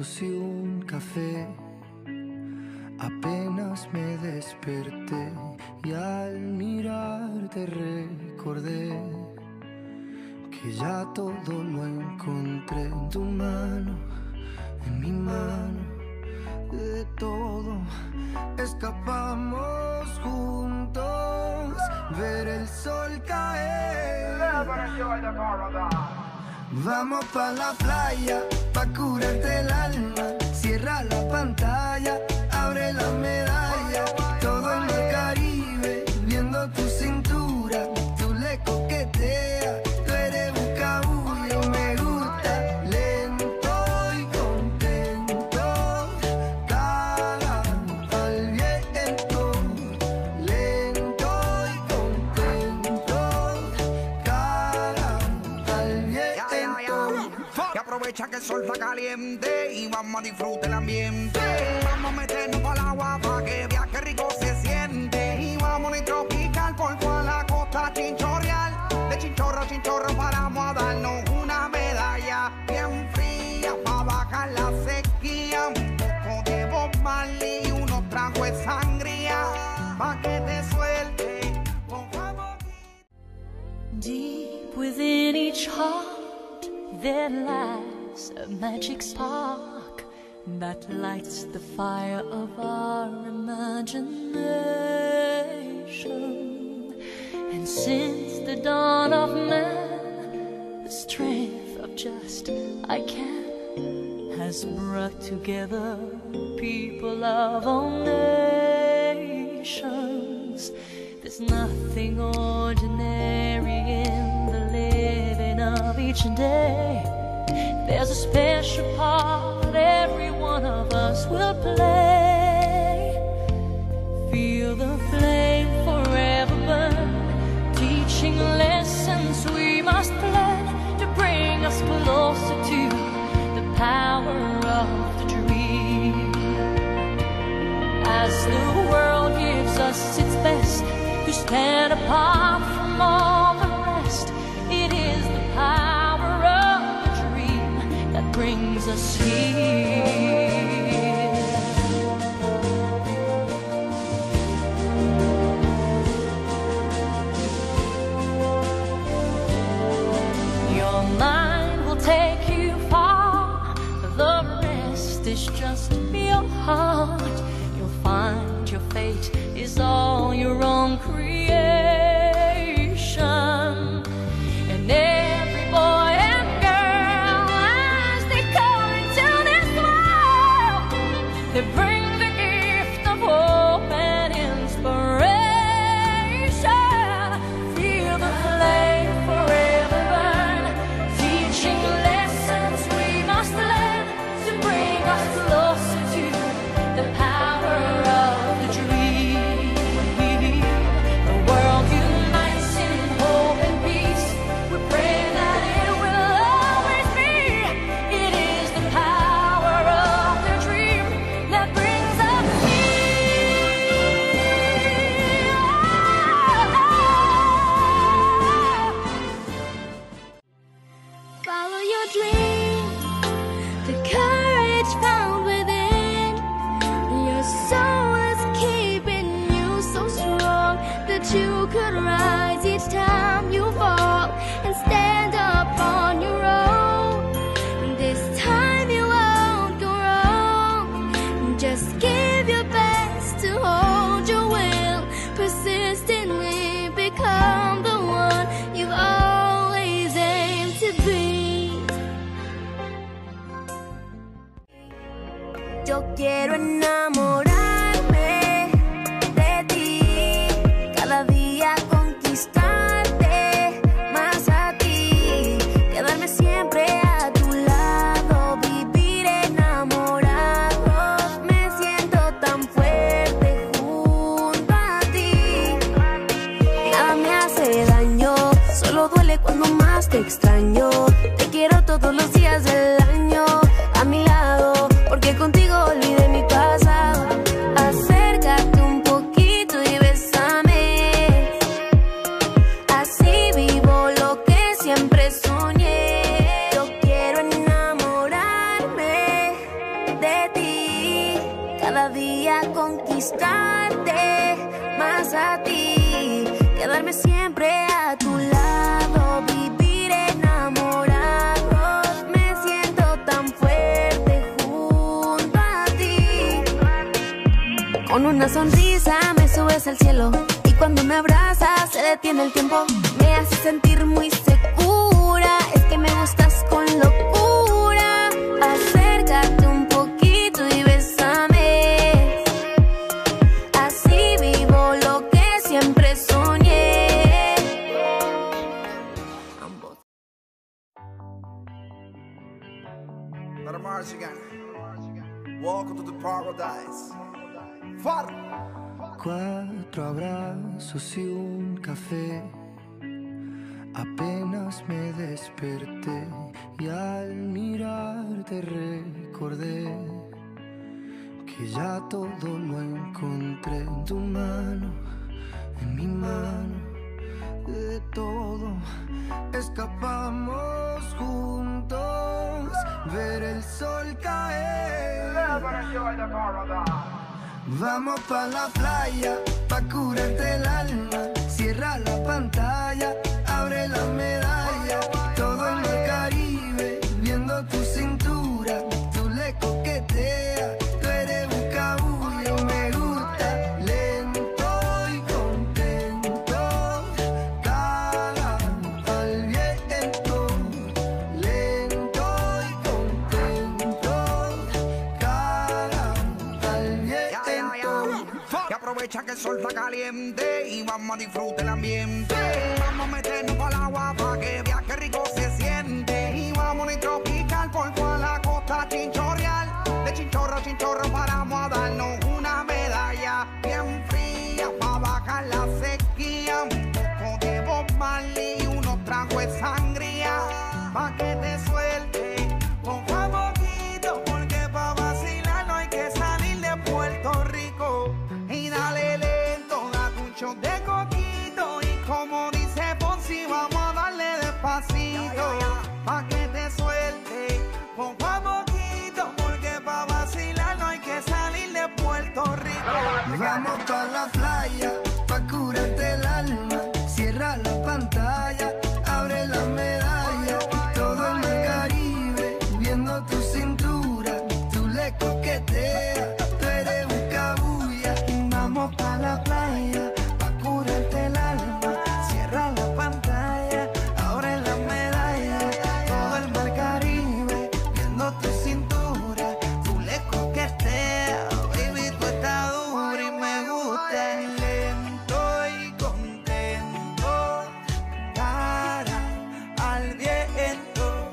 besos y un café. Apenas me desperté y al mirarte recordé que ya todo lo encontré en tu mano, en mi mano. De todo escapamos juntos, ver el sol caer. Vamos pa' la playa, pa' curarte el alma. Cierra la pantalla, abre la medalla. Todo en el Caribe, viendo tu cintura. Tú le coqueteas, tú eres buscabulla. Me gusta lento y contento. Cara al viento, lento y contento. Cara al viento. Y aprovecha que el sol está caliente y vamos a disfrutar el ambiente. Vamos a meternos para el agua para que vea que rico se siente. Y vamos a tropical por toda la costa chinchorreal. De chinchorro a chinchorro paramos a darnos una medalla bien fría para bajar la sequía. Un poco de Bob Marley y unos tragos de sangría pa' que te suelte. Deep within each heart there lies a magic spark that lights the fire of our imagination. And since the dawn of man, the strength of just I can has brought together people of all nations. There's nothing ordinary in the living of each day. There's a special part every one of us will play. Feel the flame forever burn, teaching lessons we must learn to bring us closer to the power of the dream. As the world gives us its best to stand apart from all the rest, it is the power of the dream that brings us here. Your mind will take you far, the rest is just your heart. You'll find your fate is all your own creation. And every boy and girl, as they come into this world, they bring the gift of hope and inspiration. Feel the flame forever burn, teaching lessons we must learn to bring us closer to the power of the dream. The world unites in hope and peace. We pray that it will always be. It is the power of the dream that brings us here. Follow your dream, the courage found within. Your soul is keeping you so strong that you could rise each time you fall and stand up on your own. This time you won't go wrong. Just give your best to hold your will. Persistently become the one you've always aimed to be. Yo quiero enamorarme de ti, cada día conquistarte más a ti, quedarme siempre a tu lado, vivir enamorado. Me siento tan fuerte junto a ti, nada me hace daño, solo duele cuando más te extraño. Te quiero todos los días del año a mi lado, porque contigo olvidé mi pasado. Acércate un poquito y bésame, así vivo lo que siempre soñé. Yo quiero enamorarme quedarme siempre a tu lado, vivir enamorados. Me siento tan fuerte junto a ti. Con una sonrisa me subes al cielo y cuando me abrazas se detiene el tiempo. Me hace sentir muy segura, es que me gustas con locura. Acércate un poquito y bésame, así vivo lo que siempre soñé. Welcome to the paradise. Far. 4 abrazos y un café. Apenas me desperté y al mirarte recordé que ya todo lo encontré en tu mano, en mi mano. De todo escapamos juntos, ver el sol caer. Vamos pa' la playa, pa' curarte el alma. Cierra la pantalla, abre la medalla. Todo en el Caribe, viendo tu cintura. Tú le coqueteas, tú eres un cabullo. Me gusta lento y contento, cara al viento. Lento y contento, cara al viento. Y aprovecha que el sol está caliente y vamos a disfrutar el ambiente. Vamos a meternos para el agua para que veas qué rico se siente. Y vamos a tropical por toda la costa chinchorreal. De chinchorro a chinchorro paramos a darnos una medalla bien fría para bajar la sequía. Un poco de Bob Marley y unos tragos de sangría pa' que te suelte poco a poquito, porque pa' vacilar no hay que salir de Puerto Rico. Y dale lento, date un shot de coquito. Y como dice Fonsi, vamos a darle despacito pa' que te suelte poco a poquito, porque pa' vacilar no hay que salir de Puerto Rico. Vamos pa' la playa, pa' curarte el alma. Cierra la pantalla, abre la medalla. Todo en el Caribe, viendo tu cintura. Tú le coqueteas, tú eres un cabulla. Vamos pa' la playa, pa' curarte el alma. Cierra la pantalla, abre la medalla. Todo el mar Caribe, viendo tu cintura. Tú le coqueteas, baby, tú estás dura y me gusta. Lento y contento, cara al viento.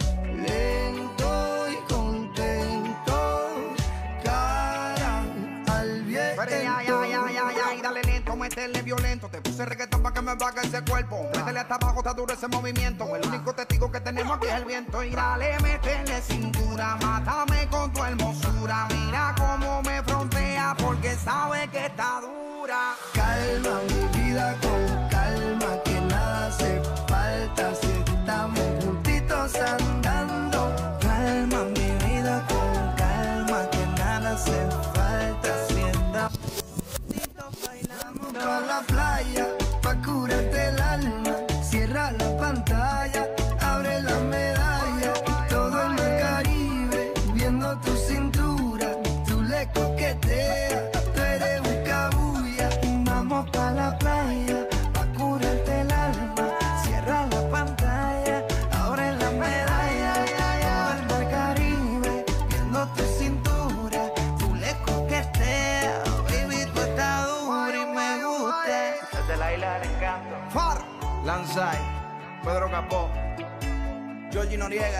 Lento y contento, cara al viento. Pero ya, dale lento, métele violento. Te puse reggaetón pa' que me baje ese cuerpo. Métele hasta abajo, está duro ese movimiento. El único testigo que tenemos aquí es el viento. Y dale, métele cintura, mátame con tu hermosura. Mira cómo me frontea porque sabe que está dura. Calma mi vida con calma, que nada hace falta si estamos juntitos andando. Calma mi vida con calma, que nada hace falta si estamos juntitos bailando. Pa' la playa, pa' curarte el alma. Cierra la pantalla, abre la medalla. Todo en el Caribe, viendo tu cintura. Tú le coqueteas, tú eres un cabulla. Vamos pa' la playa, pa' curarte el alma. Cierra la pantalla, abre la medalla. Todo el mar Caribe, viendo tu cintura. Tú le coqueteas, baby, tú estás dura y me gusta. Desde la isla del encanto. Far, Lanzai, Pedro Capó, Georgie Noriega.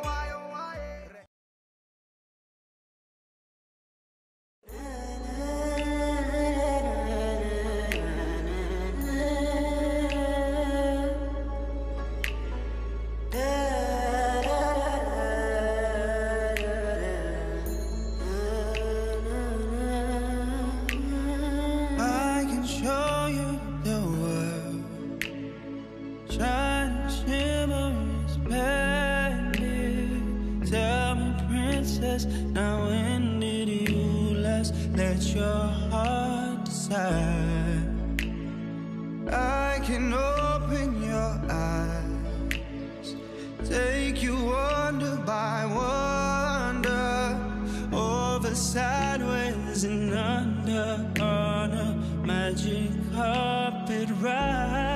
I can show you the world, shine, shimmer, splendid. Tell me, princess, now when did you last let your heart decide? I can open your eyes, take you wonder by wonder, over, sideways and under, on a magic carpet ride.